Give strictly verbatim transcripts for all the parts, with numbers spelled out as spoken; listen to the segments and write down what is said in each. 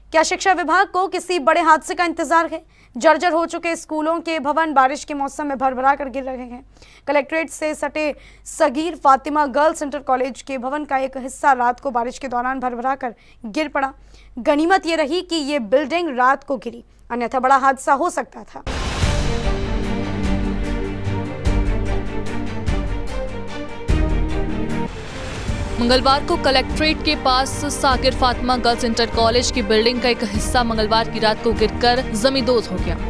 क्या शिक्षा विभाग को किसी बड़े हादसे का इंतजार है? जर्जर हो चुके स्कूलों के भवन बारिश के मौसम में भरभरा कर गिर रहे हैं। कलेक्ट्रेट से सटे Sagir Fatima girls inter college के भवन का एक हिस्सा रात को बारिश के दौरान भरभरा कर गिर पड़ा। गनीमत ये रही कि ये बिल्डिंग रात को गिरी, अन्यथा बड़ा हादसा हो सकता था। मंगलवार को कलेक्ट्रेट के पास Sagir Fatima girls inter college की बिल्डिंग का एक हिस्सा मंगलवार की रात को गिरकर जमींदोज हो गया।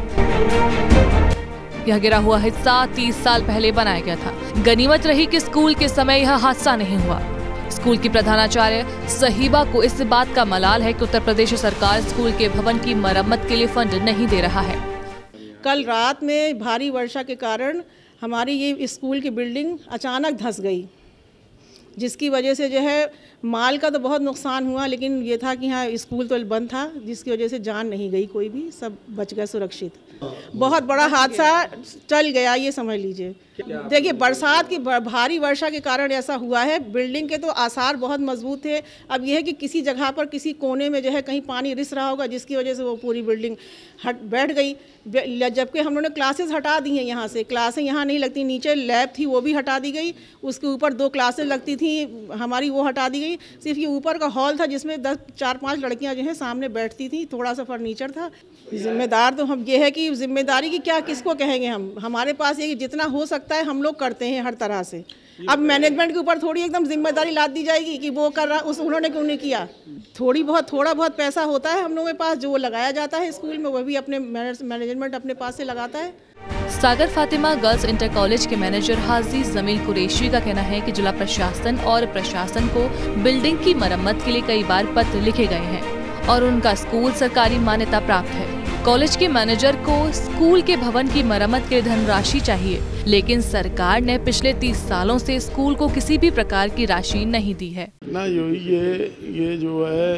यह गिरा हुआ हिस्सा तीस साल पहले बनाया गया था। गनीमत रही कि स्कूल के समय यह हादसा नहीं हुआ। स्कूल की प्रधानाचार्य सहीबा को इस बात का मलाल है कि उत्तर प्रदेश सरकार स्कूल के भवन की मरम्मत के लिए फंड नहीं दे रहा है। कल रात में भारी वर्षा के कारण हमारी ये स्कूल की बिल्डिंग अचानक धंस गई, जिसकी वजह से जो है माल का तो बहुत नुकसान हुआ, लेकिन ये था कि हाँ स्कूल तो बंद था, जिसकी वजह से जान नहीं गई, कोई भी सब बच गया सुरक्षित। बहुत बड़ा हादसा टल गया, ये समझ लीजिए। देखिए बरसात की भारी वर्षा के कारण ऐसा हुआ है। बिल्डिंग के तो आसार बहुत मजबूत थे। अब यह है कि किसी जगह पर किसी कोने में जो है कहीं पानी रिस रहा होगा, जिसकी वजह से वो पूरी बिल्डिंग हट बैठ गई। जबकि हम लोगों ने क्लासेस हटा दी हैं यहाँ से, क्लासें यहाँ नहीं लगती। नीचे लैब थी वो भी हटा दी गई, उसके ऊपर दो क्लासेस लगती थी हमारी, वो हटा दी गई। सिर्फ ये ऊपर का हॉल था जिसमें दस चार पाँच लड़कियाँ जो है सामने बैठती थी, थोड़ा सा फर्नीचर था। जिम्मेदार तो हम ये है कि जिम्मेदारी की क्या किसको कहेंगे हम, हमारे पास ये जितना हो सकता है हम लोग करते हैं हर तरह से। अब मैनेजमेंट के ऊपर थोड़ी एकदम जिम्मेदारी लाद दी जाएगी कि वो कर रहा, उस उन्होंने क्यों नहीं किया। थोड़ी बहुत थोड़ा बहुत पैसा होता है हम लोगों के पास, जो वो लगाया जाता है स्कूल में, वह भी अपने मैनेजमेंट अपने पास से लगाता है। Sagar Fatima girls inter college के मैनेजर हाजी जमील कुरैशी का कहना है कि जिला प्रशासन और प्रशासन को बिल्डिंग की मरम्मत के लिए कई बार पत्र लिखे गए हैं और उनका स्कूल सरकारी मान्यता प्राप्त है। कॉलेज के मैनेजर को स्कूल के भवन की मरम्मत के लिए धनराशि चाहिए, लेकिन सरकार ने पिछले तीस सालों से स्कूल को किसी भी प्रकार की राशि नहीं दी है। ना ये ये जो है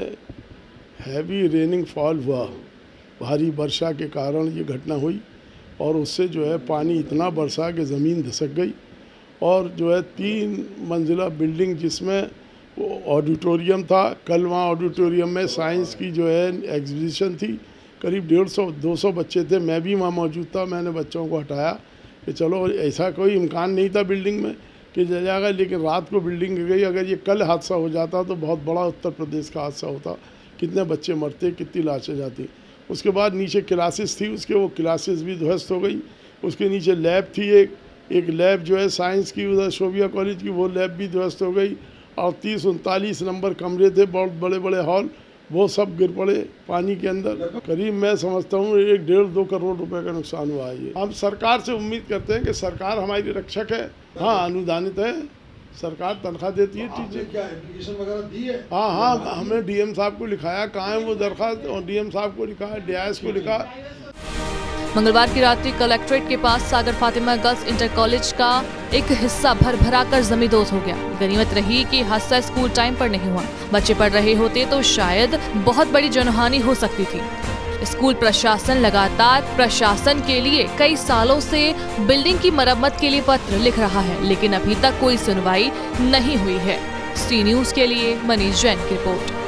हैवी रेनिंग फॉल हुआ, भारी वर्षा के कारण ये घटना हुई और उससे जो है पानी इतना बरसा कि ज़मीन धसक गई और जो है तीन मंजिला बिल्डिंग जिसमें ऑडिटोरियम था, कल वहाँ ऑडिटोरियम में साइंस की जो है एग्जीबिशन थी। करीब डेढ़ सौ दो सौ बच्चे थे, मैं भी वहाँ मौजूद था। मैंने बच्चों को हटाया कि चलो, ऐसा कोई इम्कान नहीं था बिल्डिंग में कि जा जाएगा, लेकिन रात को बिल्डिंग गिर गई। अगर ये कल हादसा हो जाता तो बहुत बड़ा उत्तर प्रदेश का हादसा होता, कितने बच्चे मरते, कितनी लाशें जाती। उसके बाद नीचे क्लासेस थी, उसके वो क्लासेस भी ध्वस्त हो गई। उसके नीचे लैब थी, एक एक लैब जो है साइंस की उधर शोभिया कॉलेज की, वो लैब भी ध्वस्त हो गई। और तीस उनतालीस नंबर कमरे थे, बहुत बड़े बड़े हॉल, वो सब गिर पड़े पानी के अंदर। करीब मैं समझता हूँ एक डेढ़ दो करोड़ रुपए का नुकसान हुआ है। ये हम सरकार से उम्मीद करते हैं कि सरकार हमारी रक्षक है। हाँ, अनुदानित है, सरकार तनख्वाह देती है टीचर। क्या एप्लीकेशन वगैरह दी है? हाँ हाँ, हमने डीएम साहब को लिखाया, कहाँ है वो दरख्वास्त, और डीएम साहब को लिखा है, डीआईएस को लिखा। मंगलवार की रात्रि कलेक्ट्रेट के पास Sagar Fatima girls inter college का एक हिस्सा भर भरा कर जमींदोज हो गया। गनीमत रही कि हादसा स्कूल टाइम पर नहीं हुआ। बच्चे पढ़ रहे होते तो शायद बहुत बड़ी जनहानि हो सकती थी। स्कूल प्रशासन लगातार प्रशासन के लिए कई सालों से बिल्डिंग की मरम्मत के लिए पत्र लिख रहा है, लेकिन अभी तक कोई सुनवाई नहीं हुई है। सी न्यूज के लिए मनीष जैन की रिपोर्ट।